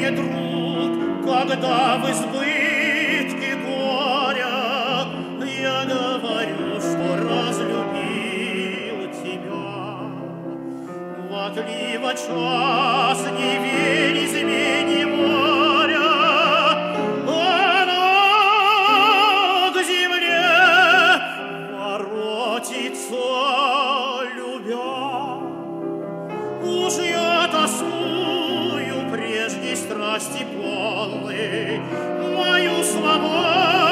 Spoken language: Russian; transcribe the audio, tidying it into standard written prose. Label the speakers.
Speaker 1: мне, друг, когда в избытке горя я говорю, что разлюбил тебя. В отлива час не верь измене моря, оно к земле воротится, любя. Уж я тоскую прежней страсти полной, мою свободу